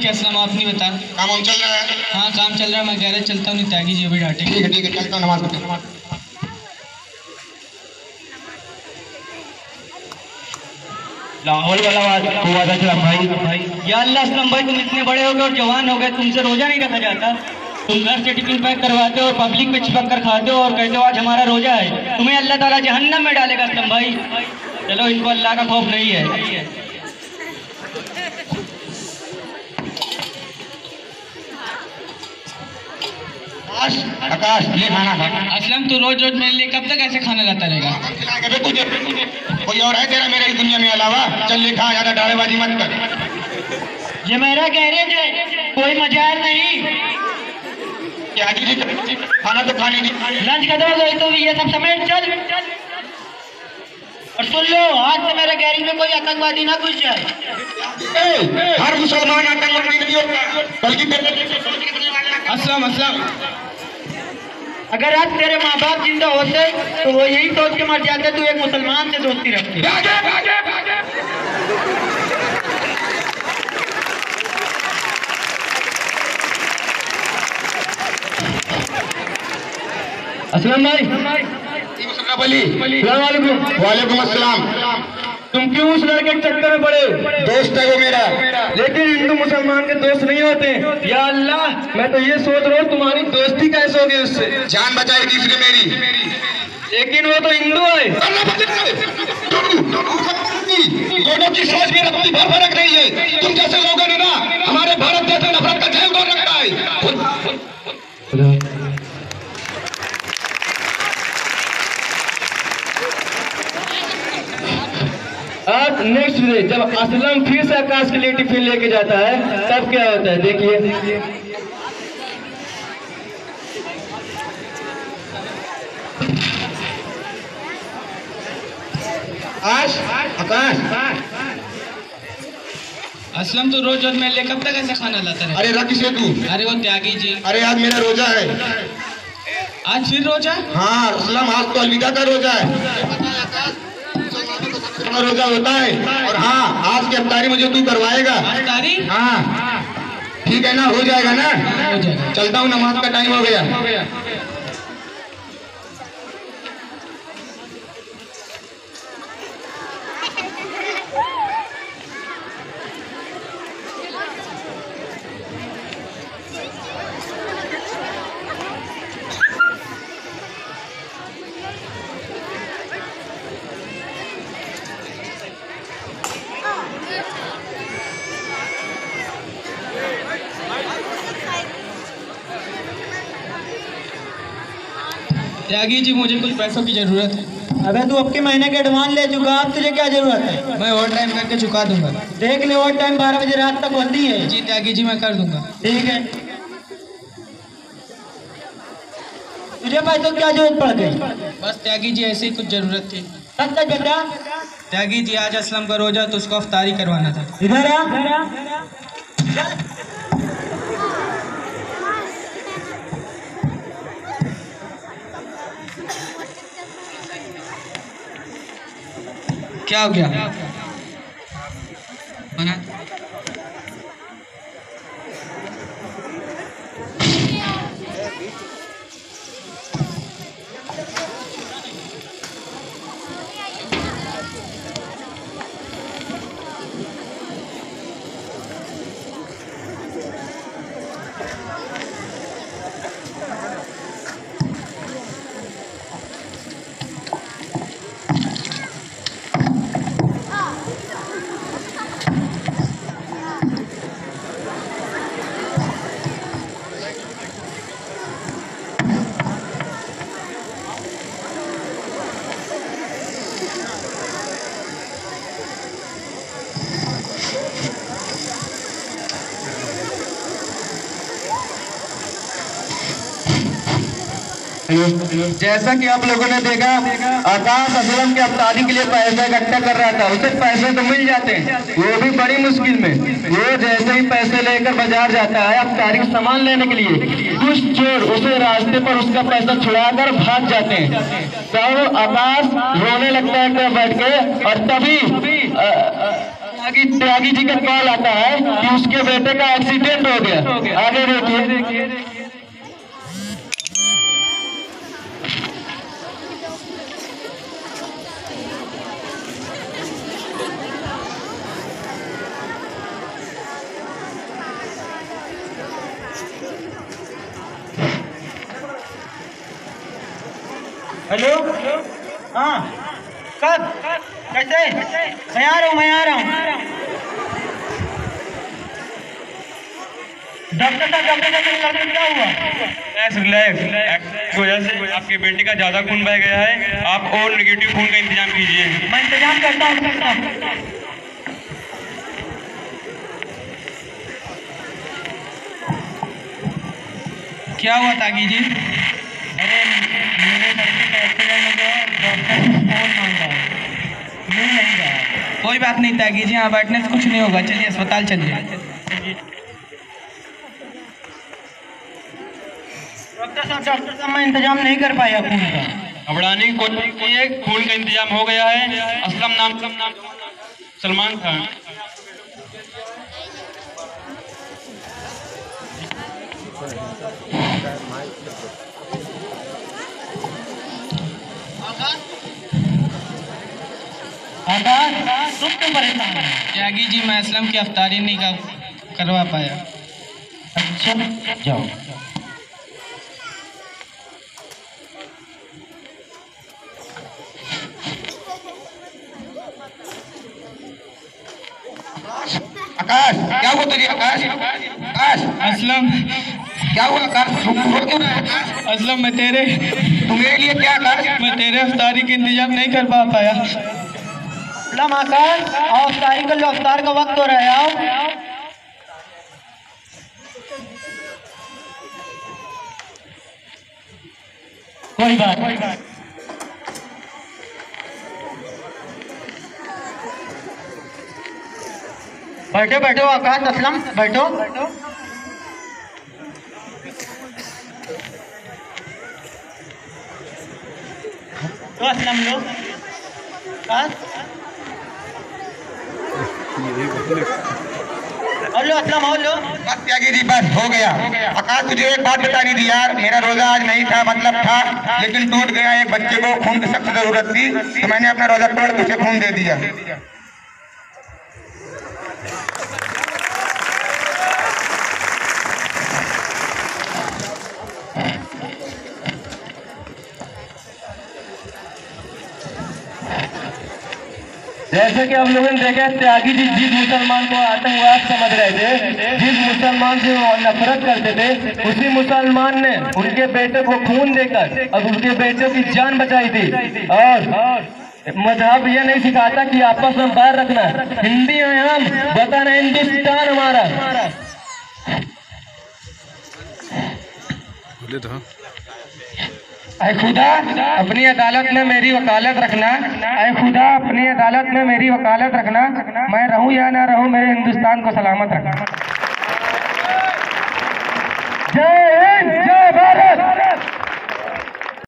के असलम, आप नहीं बता। काम चल रहा है? हाँ काम चल रहा है, मैं गैरेज चलता हूँ, नहीं त्यागी जी अभी डांटे। ठीक है चलता हूँ, नमाज पढ़ते। लाहौल वाला हुआ था असलम भाई। या अल्लाह असलम भाई, तुम इतने बड़े हो गए और जवान हो गए, तुमसे रोजा नहीं रखा जाता। तुम घर से टिफिन पैक करवाते हो और पब्लिक में चिपक कर खाते हो और कहते हो आज हमारा रोजा है। तुम्हें अल्लाह ताला जहन्नम में डालेगा असलम भाई। चलो, इनको अल्लाह का खौफ नहीं है। आकाश ये खाना खा। असलम तू रोज रोज मेरे लिए कब तक ऐसे खाना लाता रहेगा? कोई और है तेरा मेरे इस दुनिया में अलावा? चल ले खा, ज्यादा डालेबाजी मत कर। ये मेरा गैरेज है, कोई मजाल नहीं। क्या जी खाना तो खाने की। लंच खत्म हो गई तो ये सब समेट चल। और सुन लो, आज से मेरे गैरेज में कोई आतंकवादी ना घुस जाए। हर मुसलमान आतंकवादी नहीं होता, बल्कि असलम अगर आज तेरे माँ बाप जिंदा होते तो वो यही सोच के मर जाते तू एक मुसलमान से दोस्ती रखती। असलम भाई। वालेकुम अस्सलाम। तुम क्यों उस लड़के के चक्कर में पड़े? दोस्त है वो मेरा। लेकिन हिंदू मुसलमान के दोस्त नहीं होते। या अल्लाह, मैं तो ये सोच रहा हूँ तुम्हारी दोस्ती कैसे होगी उससे। जान बचाई तीसरी मेरी। लेकिन वो तो हिंदू है। दोनों की सोच में रत्ती भर फर्क नहीं है। तुम जैसे लोगों ने ना हमारे भारत जैसे नफरत का जहर तोड़ रखा है। आज नेक्स्ट डे जब असलम फिर से आकाश के लिए टिफिन लेके जाता है तब क्या होता है देखिए। आकाश असलम तू रोज रोज मेरे लिए कब तक ऐसे खाना लाता रहेगा? अरे रख इसे तू। अरे वो त्यागी जी, अरे आज मेरा रोजा है। आज फिर रोजा? हाँ असलम, आज तो अलविदा का रोजा है। रोजा होता है। और हाँ, आज की अफ्तारी मुझे तू करवाएगा। अफ्तारी? हाँ ठीक है ना, हो जाएगा ना? हो जाएगा। चलता हूँ, नमाज का टाइम हो गया। त्यागी जी मुझे कुछ पैसों की जरूरत है। अबे तू अब के महीने के एडवांस ले चुका, अब तुझे क्या जरूरत है? मैं ओवर टाइम करके चुका दूंगा। देख ले, और टाइम 12 बजे रात तक होती है। जी त्यागी जी मैं कर दूंगा। ठीक है। तुझे पैसों की क्या जरूरत पड़ गई? बस त्यागी जी ऐसी कुछ जरूरत थी। सच सच बता। त्यागी जी आज असलम का रोजा तो उसको अफ्तारी करवाना था। इधर आ। क्या हो गया? बना जैसा कि आप लोगों ने देखा, आकाश असलम के अफ्तारी के लिए पैसा इकट्ठा कर रहा था। उसे पैसे तो मिल जाते हैं, वो भी बड़ी मुश्किल में। वो जैसे ही पैसे लेकर बाजार जाता है अफ्तारी का सामान लेने के लिए, कुछ चोर उसे रास्ते पर उसका पैसा छुड़ाकर भाग जाते हैं। तब आकाश रोने लगता है बैठ के, और तभी त्यागी जी का कॉल आता है कि उसके बेटे का एक्सीडेंट हो गया। आगे देखिए। हेलो, हाँ, कब, कैसे? मैं आ रहा हूँ। डॉक्टर साहब क्या हुआ? रिलैक्स की वजह से आपके बेटे का ज्यादा खून बह गया है। आप और नेगेटिव खून का इंतजाम कीजिए। मैं इंतजाम करता हूँ। क्या हुआ तागी जी? अरे मेरे लड़के का एक्सीडेंट हो गया, डॉक्टर से फोन मांगा है, मिल नहीं रहा। कोई बात नहीं तागी जी, यहाँ बैठने से कुछ नहीं होगा, चलिए अस्पताल चलिए। डॉक्टर साहब मैं इंतजाम नहीं कर पाया खून का। घबराने की कोशिश कीजिए, खून का इंतजाम हो गया है। असलम नाम सलमान खान। आकाश, तुम क्यों परेशान है? त्यागी जी मैं असलम की अफ्तारी नहीं करवा पाया। अच्छा, जाओ। आकाश क्या हुआ तुझे? आकाश असलम, क्या हुआ? आकाश रो क्यों रहा है? आकाश असलम मैं तेरे लिए क्या? आकाश अफ्तारी का इंतजाम नहीं कर पाया। आकाश, आओ अफ्तारी कर लो, अफ्तार का वक्त हो रहा है, आओ। कोई बात। बैठो आकाश, असलम बैठो। तो असलम लो, हेलो असलम, हो लो। बस त्यागी जी, बस हो गया। आकाश तुझे एक बात बतानी थी यार, मेरा रोजा आज नहीं था, मतलब था लेकिन टूट गया। एक बच्चे को खून की सख्त जरूरत थी तो मैंने अपना रोजा तोड़ के उसे खून दे दिया। जैसे कि आप लोगों ने देखा, त्यागी जी जिस मुसलमान को आतंकवाद समझ रहे थे, जिस मुसलमान से वो नफरत करते थे, उसी मुसलमान ने उनके बेटे को खून देकर अब उनके बेटे की जान बचाई थी। और मजहब ये नहीं सिखाता कि आपस में बैर रखना। हिंदी में हम बताना, हिंदुस्तान हमारा। ऐ खुदा अपनी अदालत में मेरी वकालत रखना। ऐ खुदा अपनी अदालत में मेरी वकालत रखना। मैं रहूं या ना रहूं, मेरे हिंदुस्तान को सलामत रखना। जय हिंद, जय भारत।